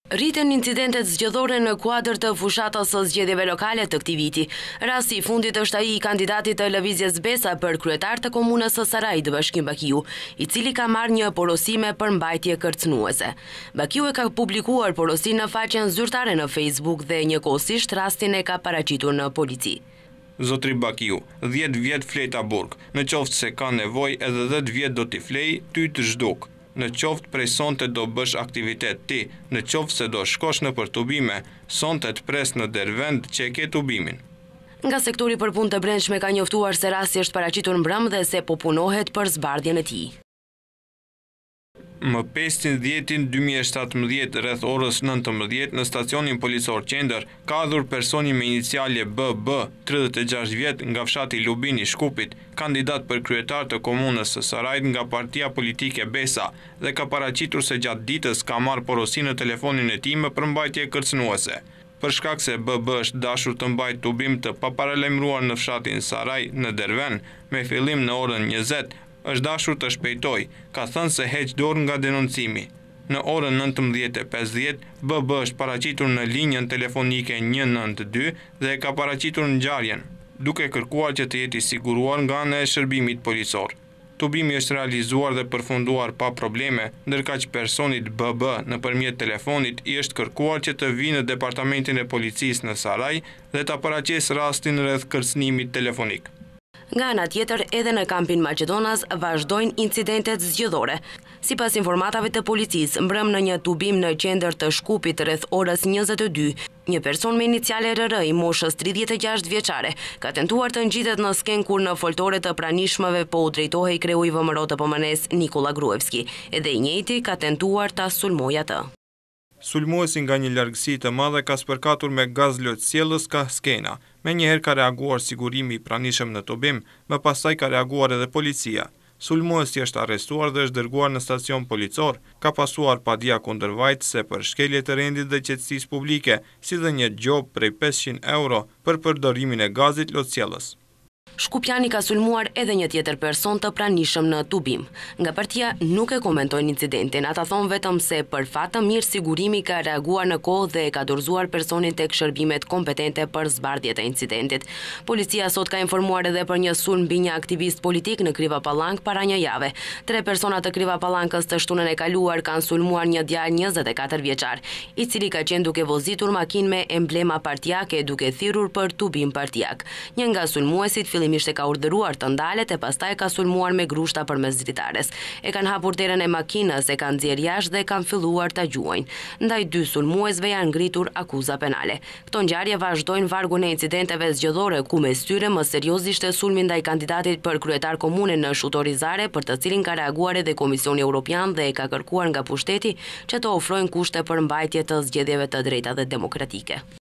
Rriten incidentet zgjedhore në kuadër të fushatës së zgjedhjeve lokale të këtij viti. Rasti i fundit është ai i kandidatit të lëvizjes Besa për kryetar të komunës së Sarajit, Bashkim Bakiu, i cili ka marrë një porosime për mbajtje kërcënuese. Bakiu e ka publikuar porosinë në faqen zyrtare në Facebook dhe njëkohësisht rastin e ka paraqitur në polici. Zotri Bakiu, 10 vjet fleta burg, në qoftë se ka nevojë edhe 10 vjet do t'i flej, ty të zhduk. Në qoftë prej sonte do bësh aktivitet ti, në qoftë se do shkosh në për tubime, sonte të pres në dervend që e ke tubimin. Nga sektori për punë të brendshme ka njoftuar se rasti është paraqitur mbrëm dhe se po punohet për zbardhjen e tij. Më 15/10/2017 rreth orës 19 në stacionin policor Qendër ka ardhur personi me iniciale BB, 36 vjet, nga fshati Lubini Shkupit, kandidat për kryetar të komunës së Sarajit nga partia politike Besa dhe ka paraqitur se gjatë ditës ka marrë porosinë në telefonin e tij me përmbajtje kërcënuese. Për shkak se BB është dashur të mbajë tubim të paparalajmëruar në fshatin Saraj në Derven, me fillim në orën 20, është dashur të shpejtoj, ka thënë se heq dorë nga denoncimi. Në orën 19:50, BB është paraqitur në linjën telefonike 192 dhe ka paraqitur ngjarjen, duke kërkuar që të jeti siguruar nga ana e shërbimit policor. Tubimi është realizuar dhe përfunduar pa probleme, ndërkaq personit BB nëpërmjet telefonit i është kërkuar që të vijë në departamentin e policisë në Saraj dhe ta paraqesë rastin rreth kërcënimit telefonik. Nga ana tjetër, edhe në kampin Maqedonas vazhdojnë incidentet zgjedhore. Sipas informatave të policisë, mbrëm në një tubim në qendër të Shkupit rreth orës 22, një person me iniciale RR i moshës 36 vjeçare ka tentuar të ngjitet në skenë kur në foltore të pranishmëve po u drejtohej kreu i VMRO të PMN-s Nikola Gruevski, edhe i njëjti ka tentuar ta sulmojë atë. Sulmuesi nga një largësi të madhe ka spërkatur me gaz lotësjellës ka skena. Menjëherë ka reaguar sigurimi i pranishëm në tubim, më pastaj ka reaguar edhe policia. Sulmuesi është arrestuar dhe është dërguar në stacion policor, ka pasuar padia kundërvajtëse për shkelje të rendit dhe qetësisë publike, si dhe një gjop prej 500 euro për përdorimin e gazit lotësjellës. Shkupjani ka sulmuar edhe një tjetër person të pranishëm në tubim. Nga partia nuk e komentojnë incidentin, ata thonë vetëm se për fat të mirë sigurimi ka reaguar në kohë dhe ka dorëzuar personin tek shërbimet kompetente për zbardhjet e incidentit. Policia sot ka informuar edhe për një sulm mbi një aktivist politik në Krivapallank para një jave. 3 persona të Krivapallakës të shtunën e kaluar kanë sulmuar një djalë 24 vjeçar, i cili ka qenë duke vozitur makinë me emblema partijake duke thirrur për tubim partijak. Një nga sulmuesit fillimisht e ka urdhëruar të ndalet e pastaj ka sulmuar me grushta përmes dritares. E kanë hapur derën e makinës, e kanë nxjerrë jashtë dhe kanë filluar ta gjuajnë. Ndaj 2 sulmuesve janë ngritur akuza penale. Këto ngjarje vazhdojnë vargun e incidenteve zgjedhore ku mes tyre më serioz ishte sulmi ndaj kandidatit për kryetar komune në Shutorizare, për të cilin ka reaguar edhe Komisioni Evropian dhe e ka kërkuar nga pushteti që të ofrojnë kushte për mbajtje të zgjedhjeve të drejta dhe demokratike.